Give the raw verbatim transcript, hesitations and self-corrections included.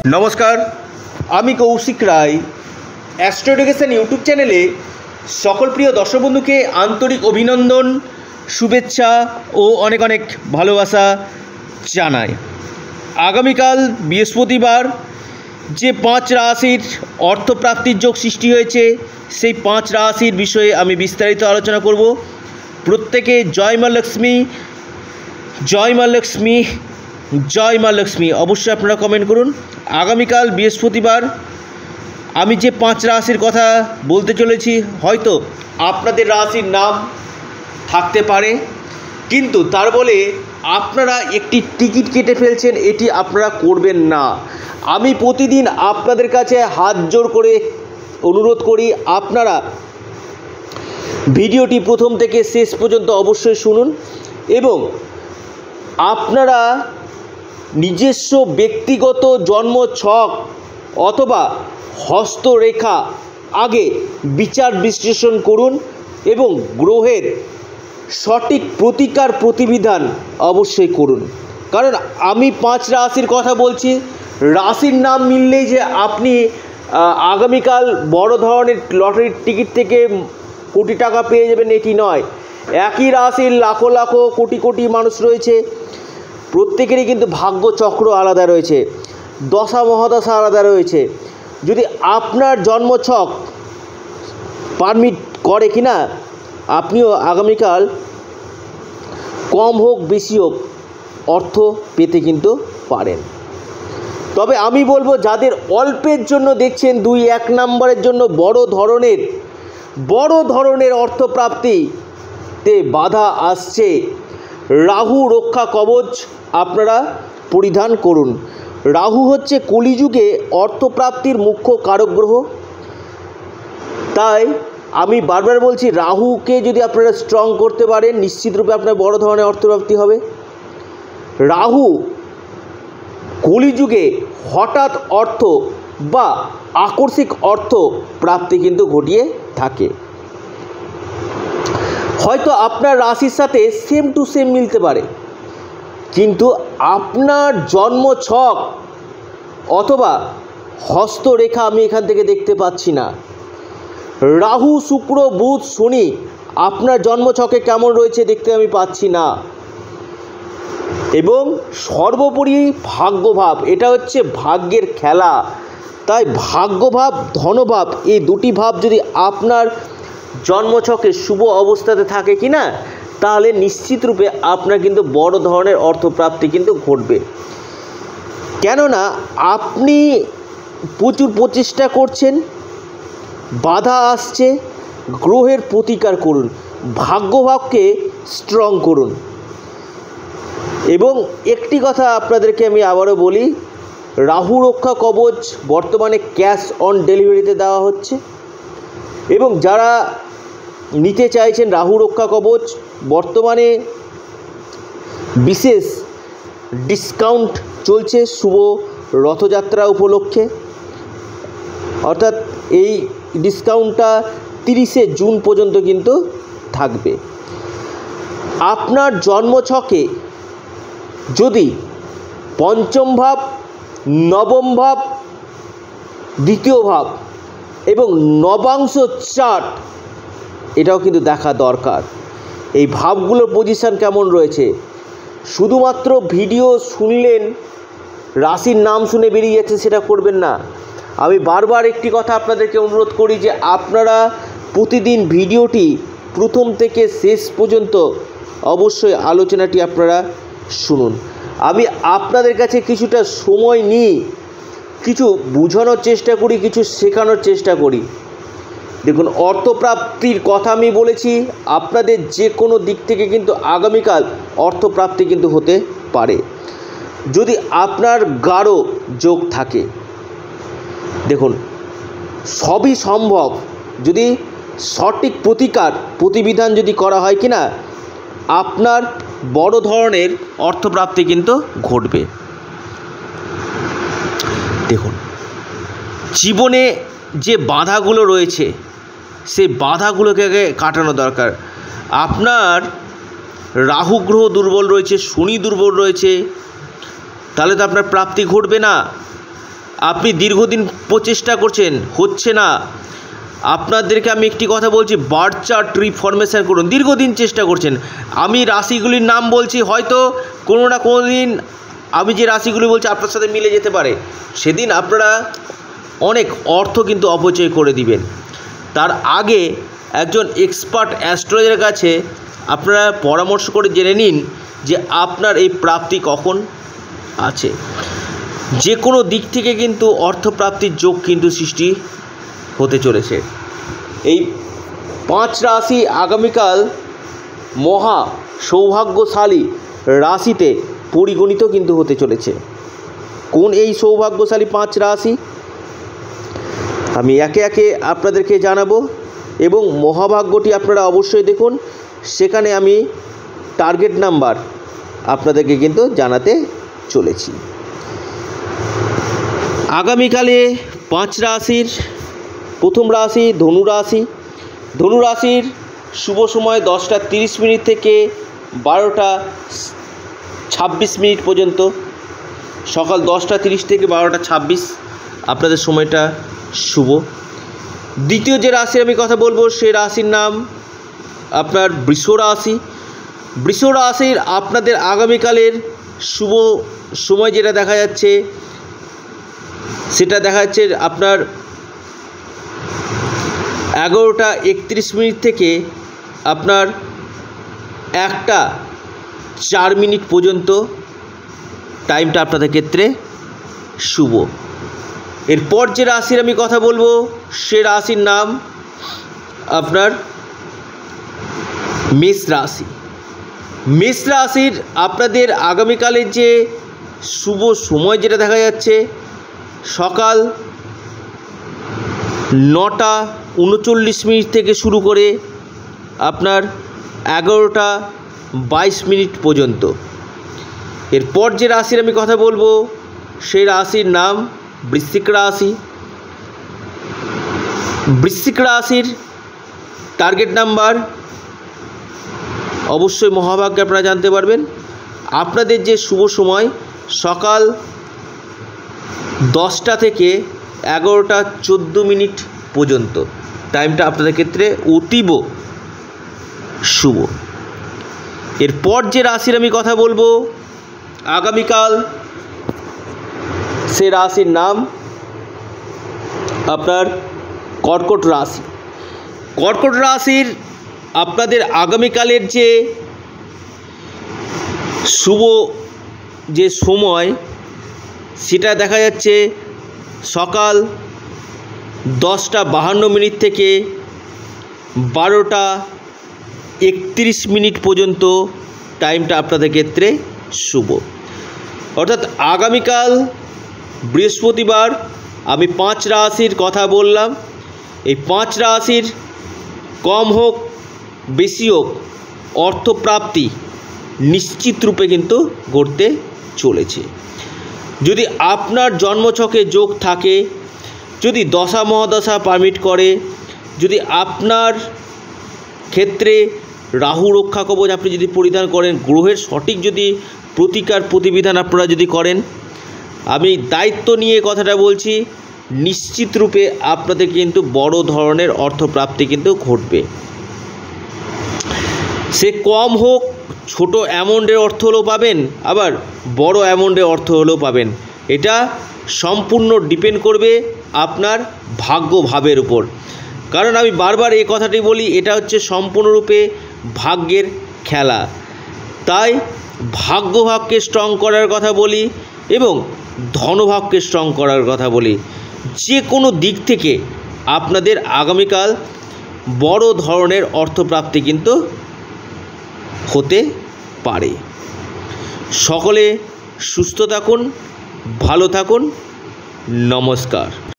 নমস্কার, আমি Koushik Roy. Astro education YouTube চ্যানেলে সকল প্রিয় দর্শক বন্ধুকে আন্তরিক অভিনন্দন, শুভেচ্ছা ও অনেক অনেক ভালোবাসা জানাই। আগামীকাল বৃহস্পতিবার যে পাঁচ রাশির অর্থপ্রাপ্তির যোগ সৃষ্টি হয়েছে, সেই পাঁচ রাশির বিষয়ে আমি বিস্তারিত আলোচনা করব। প্রত্যেকে জয় মা লক্ষ্মী, জয় মা লক্ষ্মী, জয় মা লক্ষ্মী অবশ্যই আপনারা কমেন্ট করুন। আগামীকাল বৃহস্পতিবার আমি যে পাঁচ রাশির কথা বলতে চলেছি, হয়তো আপনাদের রাশির নাম থাকতে পারে, কিন্তু তার বলে আপনারা একটি টিকিট কেটে ফেলছেন, এটি আপনারা করবেন না। আমি প্রতিদিন আপনাদের কাছে হাত জোড় করে অনুরোধ করি, আপনারা ভিডিওটি প্রথম থেকে শেষ পর্যন্ত অবশ্যই শুনুন এবং আপনারা নিজস্ব ব্যক্তিগত জন্ম ছক অথবা হস্তরেখা আগে বিচার বিশ্লেষণ করুন এবং গ্রহের সঠিক প্রতিকার প্রতিবিধান অবশ্যই করুন। কারণ আমি পাঁচ রাশির কথা বলছি, রাশির নাম মিললেই যে আপনি আগামীকাল বড় ধরনের লটারির টিকিট থেকে কোটি টাকা পেয়ে যাবেন এটি নয়। একই রাশির লাখো লাখো কোটি কোটি মানুষ রয়েছে, প্রত্যেকেরই কিন্তু ভাগ্য চক্র আলাদা রয়েছে, দশা মহাদশা আলাদা রয়েছে। যদি আপনার জন্মছক পারমিট করে কিনা, আপনিও আগামীকাল কম হোক বেশি হোক অর্থ পেতে কিন্তু পারেন। তবে আমি বলবো, যাদের অল্পের জন্য দেখছেন, দুই এক নম্বরের জন্য বড় ধরনের বড় ধরনের অর্থপ্রাপ্তিতে বাধা আসছে, রাহু রক্ষা কবচ আপনারা পরিধান করুন। রাহু হচ্ছে কলিযুগে অর্থপ্রাপ্তির মুখ্য কারক গ্রহ। তাই আমি বারবার বলছি, রাহুকে যদি আপনারা স্ট্রং করতে পারেন, নিশ্চিতরূপে আপনার বড় ধরনের অর্থপ্রাপ্তি হবে। রাহু কলিযুগে হঠাৎ অর্থ বা আকস্মিক অর্থ প্রাপ্তি কিন্তু ঘটিয়ে থাকে। হয়তো আপনার রাশির সাথে সেম টু সেম মিলতে পারে, কিন্তু আপনার জন্ম ছক অথবা হস্তরেখা আমি এখান থেকে দেখতে পাচ্ছি না। রাহু শুক্র বুধ শনি আপনার জন্ম ছকে কেমন রয়েছে দেখতে আমি পাচ্ছি না। এবং সর্বোপরি ভাগ্যভাব, এটা হচ্ছে ভাগ্যের খেলা। তাই ভাগ্যভাব ধনভাব এই দুটি ভাব যদি আপনার জন্মছকে শুভ অবস্থাতে থাকে কি না, তাহলে নিশ্চিতরূপে আপনার কিন্তু বড় ধরনের অর্থপ্রাপ্তি কিন্তু ঘটবে। কেননা আপনি প্রচুর প্রচেষ্টা করছেন, বাধা আসছে, গ্রহের প্রতিকার করুন, ভাগ্যভাবকে স্ট্রং করুন। এবং একটি কথা আপনাদেরকে আমি আবারও বলি, রাহু রক্ষা কবচ বর্তমানে ক্যাশ অন ডেলিভারিতে দেওয়া হচ্ছে এবং যারা নিতে চাইছেন রাহু রক্ষা কবচ, বর্তমানে বিশেষ ডিসকাউন্ট চলছে শুভ রথযাত্রা উপলক্ষে। অর্থাৎ এই ডিসকাউন্টটা তিরিশে জুন পর্যন্ত কিন্তু থাকবে। আপনার জন্মছকে যদি পঞ্চম ভাব, নবম ভাব, দ্বিতীয় ভাব এবং নবাংশ চার্ট, এটাও কিন্তু দেখা দরকার। এই ভাবগুলোর পজিশান কেমন রয়েছে। শুধুমাত্র ভিডিও শুনলেন, রাশির নাম শুনে বেরিয়ে যাচ্ছে, সেটা করবেন না। আমি বারবার একটি কথা আপনাদেরকে অনুরোধ করি যে আপনারা প্রতিদিন ভিডিওটি প্রথম থেকে শেষ পর্যন্ত অবশ্যই আলোচনাটি আপনারা শুনুন। আমি আপনাদের কাছে কিছুটা সময় নিয়ে কিছু বোঝানোর চেষ্টা করি, কিছু শেখানোর চেষ্টা করি। দেখুন, অর্থপ্রাপ্তির কথা আমি বলেছি, আপনাদের যে কোনো দিক থেকে কিন্তু আগামীকাল অর্থপ্রাপ্তি কিন্তু হতে পারে যদি আপনার গাঢ় যোগ থাকে। দেখুন, সবই সম্ভব যদি সঠিক প্রতিকার প্রতিবিধান যদি করা হয় কি না, আপনার বড় ধরনের অর্থপ্রাপ্তি কিন্তু ঘটবে। দেখুন, জীবনে যে বাধাগুলো রয়েছে, সেই বাধাগুলোকে আগে কাটানো দরকার। আপনার রাহু গ্রহ দুর্বল রয়েছে, শনি দুর্বল রয়েছে, তাহলে তো আপনার প্রাপ্তি ঘটবে না। আপনি দীর্ঘদিন প্রচেষ্টা করছেন, হচ্ছে না, আপনাদেরকে আমি একটি কথা বলছি, বার্থ চার্ট রিফরমেশন করুন। দীর্ঘদিন চেষ্টা করছেন, আমি রাশিগুলির নাম বলছি, হয়তো কোনো না কোনো দিন আমি যে রাশিগুলি বলছি আপনার সাথে মিলে যেতে পারে, সেদিন আপনারা অনেক অর্থ কিন্তু অপচয় করে দিবেন। তার আগে একজন এক্সপার্ট অ্যাস্ট্রোলজারের কাছে আপনারা পরামর্শ করে জেনে নিন যে আপনার এই প্রাপ্তি কখন আছে। যে কোনো দিক থেকে কিন্তু অর্থপ্রাপ্তির যোগ কিন্তু সৃষ্টি হতে চলেছে। এই পাঁচ রাশি আগামীকাল মহা সৌভাগ্যশালী রাশিতে পরিগণিত কিন্তু হতে চলেছে। কোন এই সৌভাগ্যশালী পাঁচ রাশি আমি একে একে আপনাদেরকে জানাবো, এবং মহাভাগ্যটি আপনারা অবশ্যই দেখুন, সেখানে আমি টার্গেট নাম্বার আপনাদেরকে কিন্তু জানাতে চলেছি। আগামীকালে পাঁচ রাশির প্রথম রাশি ধনু রাশি। ধনু রাশির শুভ সময় দশটা তিরিশ মিনিট থেকে বারোটা ছাব্বিশ মিনিট পর্যন্ত, সকাল দশটা তিরিশ থেকে বারোটা ছাব্বিশ আপনাদের সময়টা শুভ। দ্বিতীয় যে রাশির আমি কথা বলবো সে রাশির নাম আপনার বৃষ রাশি। বৃষ রাশির আপনাদের আগামীকালের শুভ সময় যেটা দেখা যাচ্ছে সেটা দেখা যাচ্ছে আপনার এগারোটা একত্রিশ মিনিট থেকে আপনার একটা চার মিনিট পর্যন্ত টাইমটা আপনাদের ক্ষেত্রে শুভ। এরপর যে রাশির আমি কথা বলবো সে রাশির নাম আপনার মেষ রাশি। মেষ রাশির আপনাদের আগামীকালের যে শুভ সময় যেটা দেখা যাচ্ছে সকাল নটা উনচল্লিশ মিনিট থেকে শুরু করে আপনার এগারোটা বাইশ মিনিট পর্যন্ত। এরপর যে রাশির আমি কথা বলবো সেই রাশির নাম বৃশ্চিক রাশি। বৃশ্চিক রাশির টার্গেট নাম্বার অবশ্যই মহাভাগ্যে আপনারা জানতে পারবেন। আপনাদের যে শুভ সময় সকাল দশটা থেকে এগারোটা চোদ্দো মিনিট পর্যন্ত, টাইমটা আপনাদের ক্ষেত্রে অতীব শুভ। এরপর যে রাশির আমি কথা বলবো আগামীকাল সে রাশির নাম আপনার কর্কট রাশি। কর্কট রাশির আপনাদের আগামীকালের যে শুভ যে সময় সেটা দেখা যাচ্ছে সকাল দশটা বাহান্ন মিনিট থেকে বারোটা একত্রিশ মিনিট পর্যন্ত, টাইমটা আপনাদের ক্ষেত্রে শুভ। অর্থাৎ আগামীকাল বৃহস্পতিবার আমি পাঁচ রাশির কথা বললাম। এই পাঁচ রাশির কম হোক বেশি হোক অর্থপ্রাপ্তি নিশ্চিত রূপে কিন্তু ঘটতে চলেছে। যদি আপনার জন্মছকে যোগ থাকে, যদি দশা মহাদশা পারমিট করে, যদি আপনার ক্ষেত্রে রাহু রক্ষা কবচ আপনি যদি পরিধান করেন, গ্রহের সঠিক যদি প্রতিকার প্রতিবিধান আপনারা যদি করেন, আমি দায়িত্ব নিয়ে কথাটা বলছি, নিশ্চিত রূপে আপনাদের কিন্তু বড় ধরনের অর্থপ্রাপ্তি কিন্তু ঘটবে। সে কম হোক, ছোট অ্যামাউন্টের অর্থ হলেও পাবেন, আবার বড় অ্যামাউন্টের অর্থ হলেও পাবেন। এটা সম্পূর্ণ ডিপেন্ড করবে আপনার ভাগ্যভাবের উপর। কারণ আমি বারবার এই কথাটি বলি, এটা হচ্ছে সম্পূর্ণরূপে ভাগ্যের খেলা। তাই ভাগ্যভাবকে স্ট্রং করার কথা বলি এবং ধনভাবকে স্ট্রং করার কথা বলি। যে কোনো দিক থেকে আপনাদের আগামীকাল বড় ধরনের অর্থপ্রাপ্তি কিন্তু হতে পারে। সকলে সুস্থ থাকুন, ভালো থাকুন, নমস্কার।